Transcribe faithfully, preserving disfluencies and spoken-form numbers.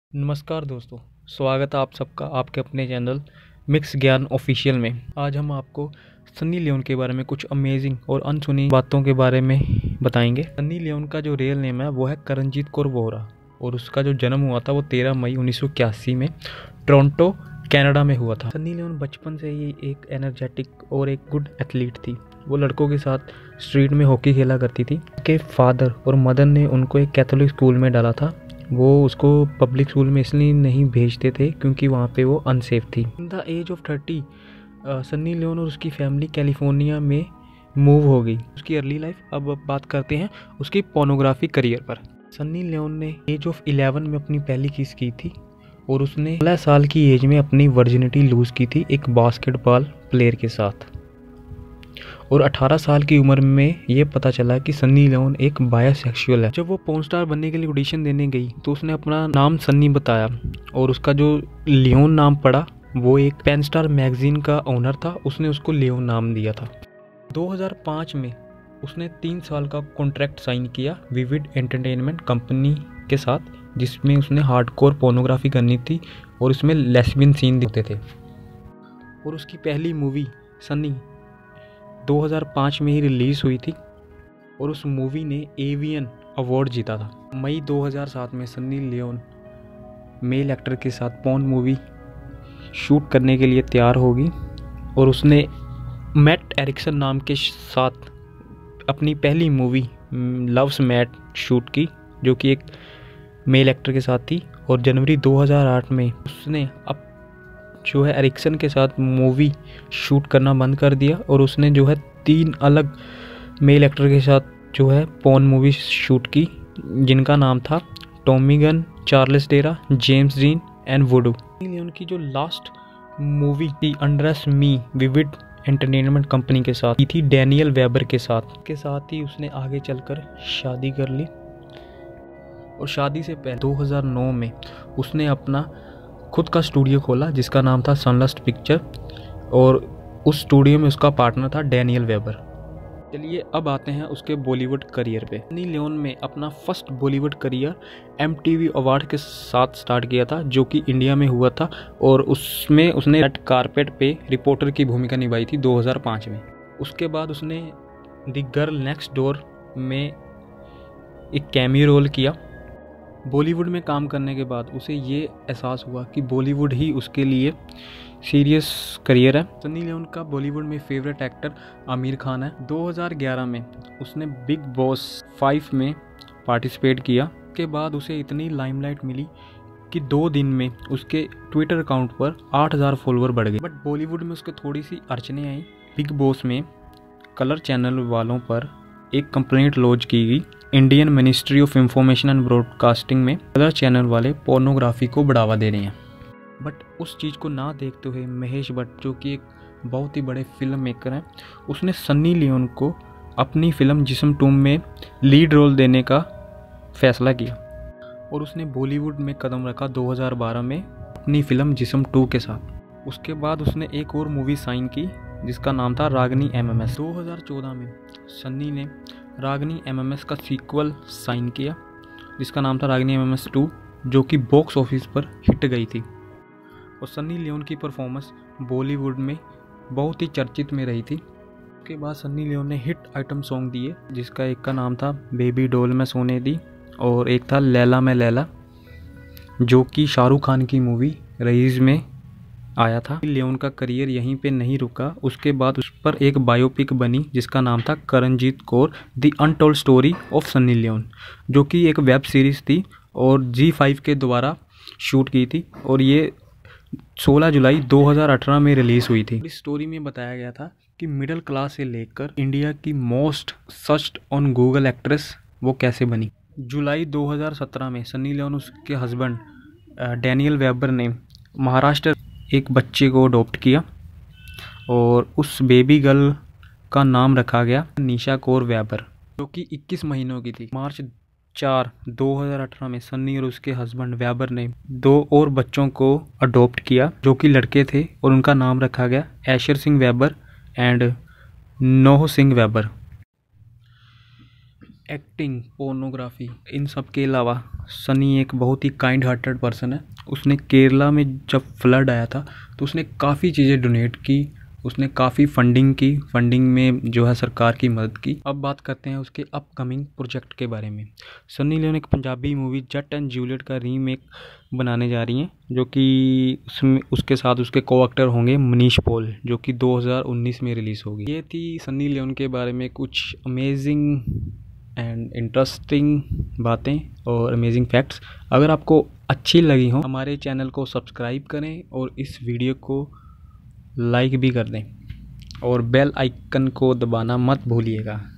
नमस्कार दोस्तों, स्वागत है आप सबका आपके अपने चैनल मिक्स ज्ञान ऑफिशियल में। आज हम आपको सन्नी लियोन के बारे में कुछ अमेजिंग और अनसुनी बातों के बारे में बताएंगे। सन्नी लियोन का जो रियल नेम है वो है करणजीत कौर वोहरा और उसका जो जन्म हुआ था वो तेरह मई उन्नीस सौ इक्यासी में टोरंटो कनाडा में हुआ था। सन्नी लियोन बचपन से ही एक एनर्जेटिक और एक गुड एथलीट थी। वो लड़कों के साथ स्ट्रीट में हॉकी खेला करती थी। उनके फादर और मदर ने उनको एक कैथोलिक स्कूल में डाला था। वो उसको पब्लिक स्कूल में इसलिए नहीं भेजते थे क्योंकि वहाँ पे वो अनसेफ थी। In the age of thirty Sunny Leone और उसकी फैमिली कैलिफोर्निया में मूव हो गई। उसकी अर्ली लाइफ। अब बात करते हैं उसकी पोर्नोग्राफी करियर पर। सन्नी लियोन ने एज ऑफ इलेवन में अपनी पहली किस की थी और उसने सोलह साल की एज में अपनी वर्जिनिटी लूज की थी एक बास्केटबॉल प्लेयर के साथ। और अठारह साल की उम्र में ये पता चला कि सन्नी लियोन एक बायोसेक्सुअल है। जब वो पोर्नस्टार बनने के लिए ऑडिशन देने गई तो उसने अपना नाम सन्नी बताया और उसका जो लियोन नाम पड़ा वो एक पेनस्टार मैगजीन का ओनर था, उसने उसको लियोन नाम दिया था। दो हज़ार पाँच में उसने तीन साल का कॉन्ट्रैक्ट साइन किया विविड एंटरटेनमेंट कंपनी के साथ, जिसमें उसने हार्डकोर पोर्नोग्राफी करनी थी और उसमें लेस्बियन सीन दिखते थे। और उसकी पहली मूवी सन्नी दो हज़ार पाँच में ही रिलीज़ हुई थी और उस मूवी ने एवियन अवार्ड जीता था। मई दो हज़ार सात में सन्नी लियोन मेल एक्टर के साथ पॉर्न मूवी शूट करने के लिए तैयार होगी और उसने मैट एरिक्सन नाम के साथ अपनी पहली मूवी लव्स मैट शूट की, जो कि एक मेल एक्टर के साथ थी। और जनवरी दो हज़ार आठ में उसने अब जो है एरिक्सन के साथ मूवी शूट करना बंद कर दिया और उसने जो है तीन अलग मेल एक्टर के साथ जो है पॉर्न मूवी शूट की, जिनका नाम था Tommy Gunn, Charles Dera, James Deen and Voodoo. उनकी जो लास्ट मूवी थी अंडरस मी विविड एंटरटेनमेंट कंपनी के साथ थी डैनियल वेबर के साथ के साथ ही उसने आगे चलकर शादी कर ली। और शादी से पहले दो हज़ार नौ में उसने अपना खुद का स्टूडियो खोला जिसका नाम था सनलस्ट पिक्चर और उस स्टूडियो में उसका पार्टनर था डैनियल वेबर। चलिए अब आते हैं उसके बॉलीवुड करियर पे। सन्नी लियोन ने अपना first Bollywood career MTV award के साथ स्टार्ट किया था, जो कि इंडिया में हुआ था और उसमें उसने रेड कारपेट पे रिपोर्टर की भूमिका निभाई थी दो हज़ार पाँच में। उसके बाद उसने द गर्ल नेक्स्ट डोर में एक कैमियो रोल किया। बॉलीवुड में काम करने के बाद उसे ये एहसास हुआ कि बॉलीवुड ही उसके लिए सीरियस करियर है। सन्नी लियोन का बॉलीवुड में फेवरेट एक्टर आमिर खान है। दो हज़ार ग्यारह में उसने बिग बॉस फाइव में पार्टिसिपेट किया। के बाद उसे इतनी लाइमलाइट मिली कि दो दिन में उसके ट्विटर अकाउंट पर आठ हज़ार फॉलोअर बढ़ गए। बट बॉलीवुड में उसके थोड़ी सी अड़चने आई। बिग बॉस में कलर चैनल वालों पर एक कंप्लेंट लॉन्च की गई Indian ministry of information and broadcasting में कलर चैनल वाले पोर्नोग्राफी को बढ़ावा दे रहे हैं। बट उस चीज़ को ना देखते हुए महेश भट्ट, जो कि एक बहुत ही बड़े फिल्म मेकर हैं, उसने सन्नी लियोन को अपनी फिल्म जिस्म टू में लीड रोल देने का फैसला किया और उसने बॉलीवुड में कदम रखा दो हज़ार बारह में अपनी फिल्म जिस्म टू के साथ। उसके बाद उसने एक और मूवी साइन की जिसका नाम था रागनी एमएमएस। दो हज़ार चौदह में सन्नी ने रागनी एमएमएस का सीक्वल साइन किया जिसका नाम था रागनी एमएमएस टू, जो कि बॉक्स ऑफिस पर हिट गई थी। और सन्नी लियोन की परफॉर्मेंस बॉलीवुड में बहुत ही चर्चित में रही थी। उसके बाद सन्नी लियोन ने हिट आइटम सॉन्ग दिए, जिसका एक का नाम था बेबी डॉल मैं सोने दी और एक था लैला मैं लैला, जो कि शाहरुख खान की मूवी रईस में आया था। लियोन का करियर यहीं पे नहीं रुका। उसके बाद उस पर एक बायोपिक बनी जिसका नाम था Karenjit Kaur the untold story of Sunny Leone, जो कि एक वेब सीरीज़ थी और जी फाइव के द्वारा शूट की थी और ये सोलह जुलाई दो हज़ार अठारह में रिलीज़ हुई थी। इस स्टोरी में बताया गया था कि मिडिल क्लास से लेकर इंडिया की most searched on Google actress वो कैसे बनी। जुलाई दो हज़ार सत्रह में सन्नी लियोन उसके हस्बैंड डैनियल वेबर ने महाराष्ट्र एक बच्चे को अडॉप्ट किया और उस बेबी गर्ल का नाम रखा गया निशा कौर वेबर, जो कि इक्कीस महीनों की थी। मार्च चार दो हज़ार अठारह में सन्नी और उसके हस्बैंड वेबर ने दो और बच्चों को अडॉप्ट किया जो कि लड़के थे और उनका नाम रखा गया Asher Singh Weber and Noah Singh Weber. Acting, pornography, इन सब के अलावा सनी एक बहुत ही काइंड हार्टेड पर्सन है। उसने केरला में जब फ्लड आया था तो उसने काफ़ी चीज़ें डोनेट की, उसने काफ़ी फंडिंग की, फंडिंग में जो है सरकार की मदद की। अब बात करते हैं उसके अपकमिंग प्रोजेक्ट के बारे में। सनी लियोन एक Punjabi movie Jatt and Juliet का रीमेक बनाने जा रही हैं, जो कि उसमें उसके साथ उसके को एक्टर होंगे मनीष पॉल, जो कि दो हज़ार उन्नीस में रिलीज़ होगी। ये थी सनी लियोन के बारे में कुछ अमेजिंग एंड इंटरेस्टिंग बातें और अमेजिंग फैक्ट्स। अगर आपको अच्छी लगी हो हमारे चैनल को सब्सक्राइब करें और इस वीडियो को लाइक भी कर दें और बेल आइकन को दबाना मत भूलिएगा।